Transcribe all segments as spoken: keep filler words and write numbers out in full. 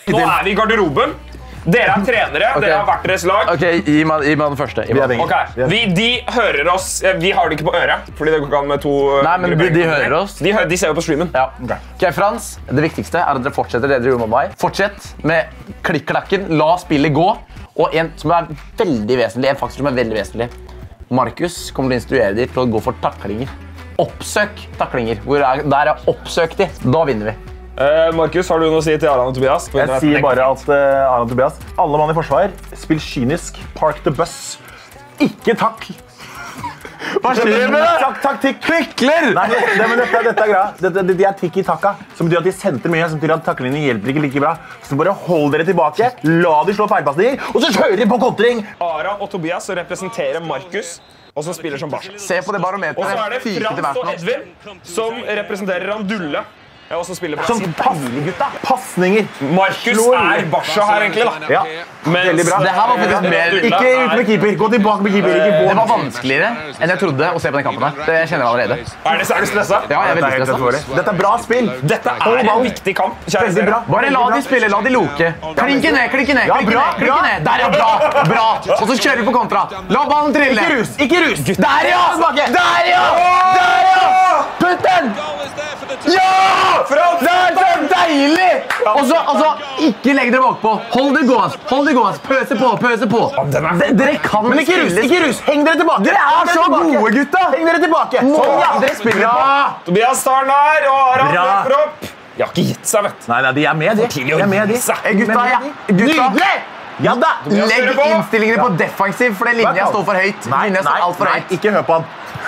Nå er vi i garderoben. Dere er trenere, okay. Dere har vært deres lag. Ok, gi meg, gi meg den første. Gi meg. Okay. Vi, de hører oss, vi har det ikke på øret, fordi det går ikke an med to... Nei, men de, de hører oss. De, hører, de ser jo på streamen. Ja. Okay. Ok, Frans, det viktigste er at dere fortsetter det dere gjorde med meg. Fortsett med klikk-klakken, la spillet gå. Og en som er veldig vesentlig, en faktisk som er veldig vesentlig. Markus kommer til å instruere de til å gå for taklinger. Oppsøk taklinger. Hvor er, der er oppsøk de, da vinner vi. Uh, Markus, har du noe å si til Aran og Tobias? Jeg sier bare at uh, Aran og Tobias, alle mann i forsvar, spill kynisk, park the bus, ikke takk. Hva skjer med det? Takk, taktikk. Klikler! Nei, det, det, men dette, dette er greia. Dette, det, de er tikki-takka, som betyr at de senter mye, som betyr at taklingene hjelper ikke like bra. Så bare hold dere tilbake, la de slå feilpassninger, og så kjører de på kontring. Aran og Tobias representerer Markus, og som spiller som Barca. Se på det barometeret. Og så er det Frans og Edvin, som representerer Randulle. Jeg også spiller Som deilig, gutta. Passninger. Markus er Barca her, egentlig, da. Ja, men veldig bra. Det her var faktisk mer... Ikke ut med keeper. Gå tilbake med keeper. Ikke det var vanskeligere enn jeg trodde å se på den kampen her. Det kjenner jeg allerede. Er, det, er du stresset? Ja, jeg er veldig stresset. Dette er bra spill. Dette er en viktig kamp. Veldig bra. Bare la de spille, la de loke. Klinke ned, klinke ned, Ja, bra, klinke bra. ned. Der, ja, bra, bra. Og så kjører vi på kontra. La ballen trille. Ikke rus, ikke rus. Der, ja! Der, ja! Der, ja! Putt den! Ja! Det er så deilig! Og så, altså, ikke legg dere bakpå. Hold det gående, hold det gående. Pøse på, pøse på. D dere kan Men ikke rus, ikke rus. Heng dere tilbake. Dere er så gode, gutta. Heng dere tilbake. Sånn, ja. Dere spiller på. Tobias tar den her, og Aran Bra. løper opp. Jeg har ikke gitt seg, vet du. Nei, nei, de er med, de. De er med, de. Eh, Gutta, ja. Gutta. Nydelig! Ja da. Legg innstillingene på defensiv, for den linja står for høyt. Nei, Linja nei, står alt for nei, høyt. ikke hør på han.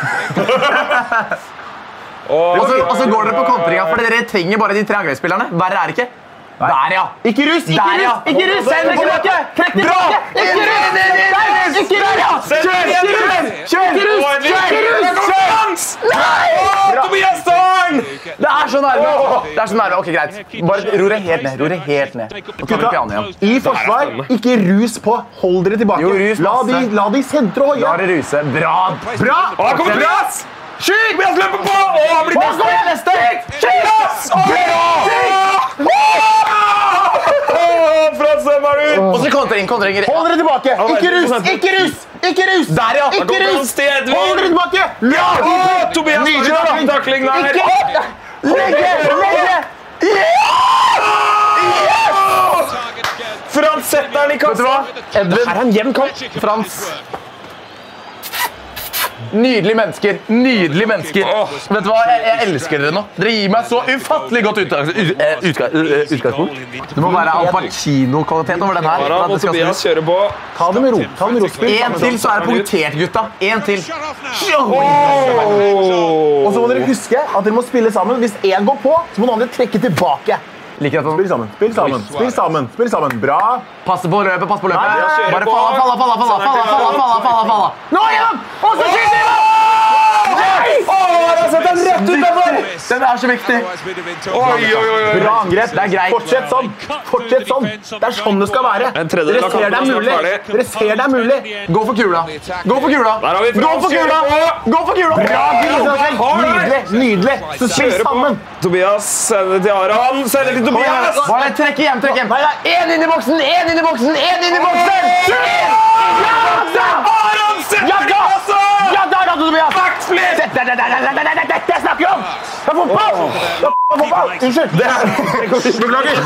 Og så, og så går dere på kontringa, for dere trenger bare de tre angrepsspillerne. Verre er det ikke. Der, ja. Ikke rus, ikke Der, ja. rus, ikke rus. Send det tilbake. Trekk Bra. tilbake. Ikke rus, ikke rus. Der, ja. Kjør, kjør, kjør. Kjør, kjør, kjør. Nei! Tobias tar den! Det er så nærme. Det er så nærme. Ok, greit. Bare ro deg helt ned. Ro deg helt ned. Nå tar vi piano igjen. I forsvar, ikke rus på. Hold dere tilbake. Jo, rus La de, masse. la de sentre og La høye. det ruse. Bra. Bra. Å, her kommer Tobias! Skyt! Tobias løper på! Å, han blir Nå går jeg neste. Tobias! Bra! Frans, hvem er du? Og så kontring, kontringer. Hold dere tilbake. Ikke rus, ikke rus, ikke rus. Der, ja. Ikke rus. Hold dere tilbake. Ja! Å, Tobias Nydelig tar takling. takling der. Ikke. Legge, legge. Frans setter den i Vet du kassa. hva? Edvin. Det er en jevn kamp. Frans. Nydelige mennesker, nydelige mennesker. Åh. Vet du hva, jeg, jeg elsker dere nå. Dere gir meg så ufattelig godt utgangs- ut- eh, utga- eh, utgangspunkt. Det må være Al Pacino-kvalitet over den her. for at Aran det og skal Tobias snus. kjører på. Ta det med ro. Ta det med ro. Spill En sammen. til, så er det punktert, gutta. En til. Og så må dere huske at dere må spille sammen. Hvis en går på, så må den andre trekke tilbake. Liker at Spill han sammen, spill sammen, spill sammen, spill sammen. Bra. passer på løpet, passer på løpet. Nei, jeg kjører Bare på. falla, falla, falla, falla, falla, falla, falla, falla, falla. Nå igjen! Og så skyter vi! Åh, setter den rett ut derfor! Den er så viktig. Oi, oi, oi. Bra angrep. Det er greit. Fortsett sånn. Fortsett sånn. Det er sånn det skal være. En tredjedel Dere av ser det er kampen er mulig. snart ferdig. Dere ser det er mulig. Gå for kula. Gå for kula. Der har vi Gå Frans, for kula. kjører på. Gå for kula. Bra, Kristiansen. Har det. Nydelig. Nydelig. Så spill Kjører på. sammen. Tobias sender til Aran. Sender til Tobias. Bare trekk hjem, trekk hjem. Nei, nei. En inn i boksen, en inn i boksen, en inn i boksen. Aran setter Ja, den i da. kassa! Ja, der hadde du Tobias. Backflip! Dette, dette, dette, dette, dette, dette jeg snakker om. Det er fotball. Det er fotball. Unnskyld. Det er Beklager.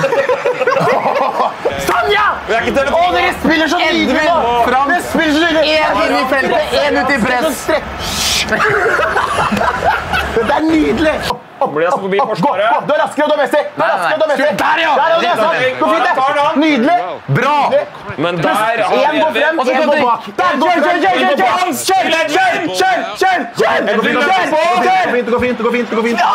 Sånn, ja. Vi er ikke til Å, dere spiller så nydelig nå. Fram. Dere spiller så nydelig. En inn i feltet, en ut i press. Det er nydelig. Opp, Blir jeg så opp, forbi opp, gå, forsvaret? gå. Du er raskere, du er Messi. Du er Nei, nei, raskere, du er Messi. nei. Der, ja. Der, ja, det er sant. Gå fint, Tar den det. an. Nydelig. Bra. Men der har En vi går frem, Og så en går går de. bak. Der, En går kjør, frem, kjør, en kjør, går bak. kjør, kjør, kjør, kjør, kjør, kjør, Det går fint, det går fint, det går fint, det går fint, det går fint.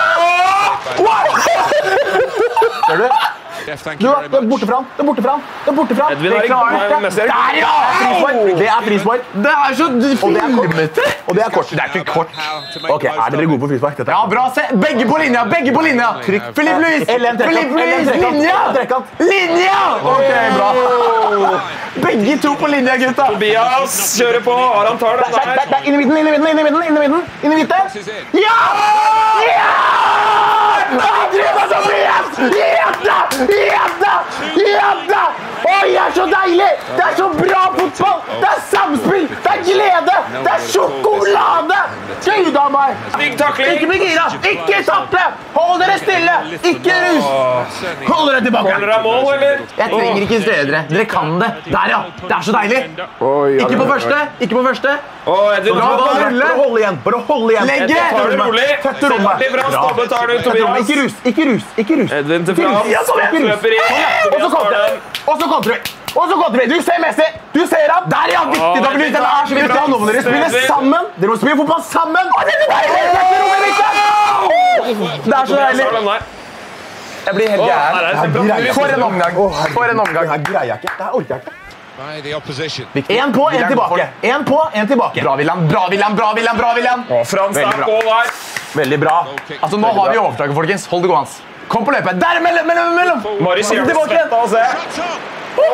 Ser du? Du, du er borte fra han. Du er borte fra han. Du er borte fra han. Edvin har ikke Borte. Messi her. Der, ja. Frispark. Det er frispark. Det er så filmete. Og det er kort. Det er ikke kort. Ok, er dere gode på frispark? Dette er Ja, bra. Se. Begge på linja, begge på linja. Philippe Luis. L M trekant, Philippe L M Luis, trekant, linja. L M trekant. Linja. Ok, bra. Begge to på linja, gutta. Tobias kjører på. Aran tar den Der, der, der. der, inn i midten, inn i midten, inn i midten, inn i midten, inn i midten. Inn i midten. Ja! Ja! Adrian Tobias! Jenta! Jenta! Jenta! Oi, det er så deilig! Det er så bra fotball! Det er samspill! Det er glede! Det er sjokolade! Gud av meg! Big takling. Ikke bli gira! Ikke takle! Hold dere stille! Ikke rus! Hold dere tilbake! Holder dere mål, eller? Jeg trenger ikke instruere dere. Dere kan det. Der, ja. Det er så deilig. Ikke på første. Ikke på første. Åh, Edvin, Bra, du bra, bare rulle. Bare hold igjen. Bare hold igjen. Legge! tar det rolig. Tøtte rommet. Veldig bra. Stabbe tar det, Tobias. Ikke rus. Ikke rus. Ikke rus. Edvin til Ikke rus. Frans. Ja, sånn, ikke rus. Løper inn. Og så kontrer vi. Og så kontrer vi. Og så kontrer vi. Du ser Messi. Du ser ham. Der, ja. Viktig. Da blir det er så viktig. Nå må dere spille sammen. Dere må spille fotball sammen. Å, det er deilig. Tøtte rommet i midten. Det er så deilig. Jeg blir helt gæren. For en omgang. For en omgang. Det her greier jeg ikke. Det her orker jeg ikke. By the opposition. En på, en tilbake. En på, en tilbake. Bra, William. Bra, William. Bra, William. Bra, William. Åh, Frans Veldig er bra. på der. Veldig bra. Altså, nå har vi overtaket, folkens. Hold det gående. Kom på løpet. Der, mellom, mellom, mellom. Marius Tilbake Hjelp igjen. svetta og se. Shots on. Åh.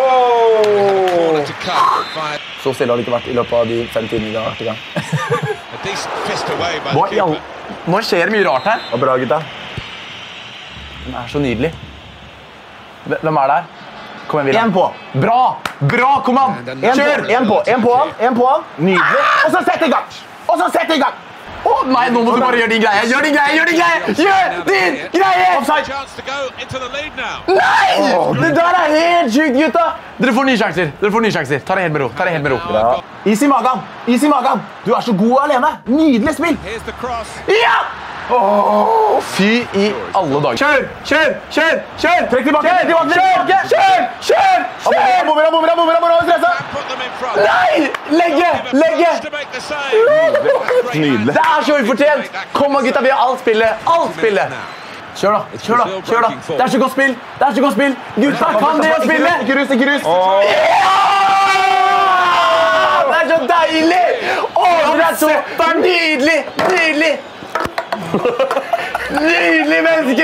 To cut by Så stille har det ikke vært i løpet av de fem timene vi har vært i gang. a decent fist away by Hva the i all... keeper. Nå skjer det mye rart her. Og bra, gutta. Den er så nydelig. Hvem er der? Kom igjen, William. En på. Bra! Bra, kom an! En Kjør! på, en på, en på han. En på han. Nydelig. Og så sett i gang. Og så sett i gang. Å nei, nå må du bare gjøre din greie. Gjør din greie, gjør din greie! Gjør din greie! Offside. Chance to go into the lead now. Nei! Det der er helt sykt, gutta! Dere får nye sjanser. Dere får nye sjanser. Ta det helt med ro. Ta det helt med ro. Ja. Is i magen. Is i magen. Du er så god alene. Nydelig spill. Here's the cross. Ja! Åh, fy i alle dager. Kjør! Kjør! Kjør! Kjør! Trekk tilbake. Kjør! Trekk tilbake. Kjør! Kjør! Kjør! Kjør! Bommer, bommer, bommer, bommer, bommer, stressa. And put them in front. Nei! Legge! Legge! To make the save. Nydelig. Det er så ufortjent! Kom on, gutta, vi har alt spillet! Alt spillet! Kjør da, kjør da, kjør da! Det er så godt spill! Det er så godt spill! Gutta kan det å spille! Ikke rus, ikke rus. Ja! Det er så deilig! Åh, det er så nydelig! Nydelig! Nydelig menneske!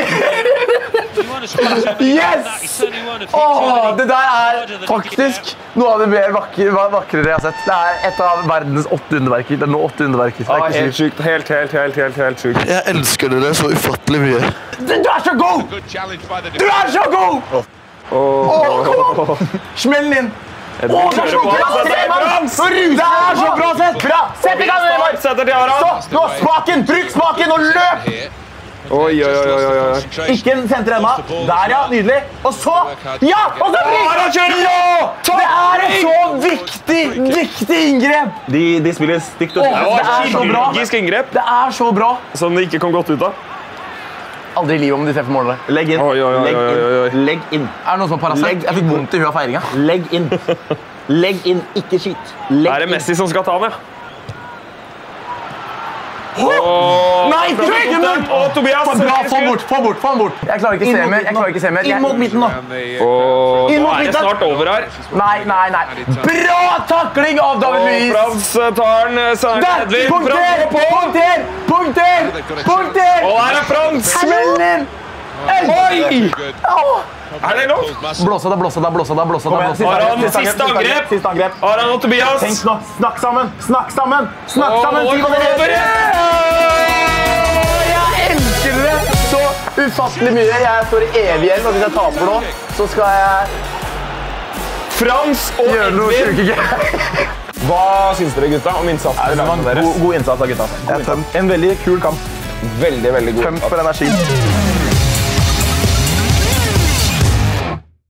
Yes! Åh, det der er faktisk noe av det mer vakre, vakrere jeg har sett. Det er et av verdens åtte underverker. Det er nå åtte underverker. Det er Ja, ikke helt sykt. sykt. Helt, helt, helt, helt, helt sykt. Jeg elsker dere så ufattelig mye. Du er så god! Good challenge by the Du er så god! Åh, kom an! Smell den inn! Åh, det er så kjører på bra han, sett! setter Frans! Det er så bra sett! Bra. Sett i gang, Neymar. Setter til Aran. Så, nå spaken. Trykk spaken og løp. here. Oi, oi, oi, oi, oi. Concentration. Ikke en senter ennå. Der, ja. Nydelig. Og så ja! Og så Aran kjører! Ja! Det er et så viktig, viktig inngrep! De, de spiller stygt og Åh, Det det er så bra! kirurgisk inngrep Det er så bra! som det ikke kom godt ut av. Aldri i livet om de ser for målet. Legg inn. Oi, oi, oi, Legg oi, oi, oi. inn. Legg inn. Er det noen som har Paracet? Legg Jeg fikk vondt i huet av feiringa. Legg inn. Legg inn. Ikke skyt. Legg Er det inn. Messi som skal ta den, ja? Nei, trykk den! Og Tobias. Få bra, få bort, få bort, få bort. Jeg klarer ikke å se mer. Jeg klarer ikke å se mer. Inn mot Jeg... midten nå. And the, uh, Og Inn nå mot er det midten. snart over her. Nei, nei, nei. Bra takling av David Og Luiz! Frans tar den. Så er det Der! Edvin. Punkter! Frans går på. Punkter! Punkter! Punkter! Og her er Frans. Smell den! Oi! good. Åh! Er det lov? Muscle. Blåse da, blåse da, blåse da, blåse da, Kom igjen, blåse da. Aran, siste siste angrep, angrep. Siste angrep. Aran og Tobias. Tenk nå. Snakk sammen. Snakk sammen. Snakk sammen. Si hva dere over. Jeg elsker dere så ufattelig mye. Jeg står i evig gjeld, og hvis jeg taper nå, så skal jeg Frans og gjøre noe Edvin. sjuke greier. Hva syns dere, gutta, om innsatsen til Det var lagene en deres? god, god innsats av gutta. God innsats. En veldig kul kamp. Veldig, veldig god. Tømt for energi.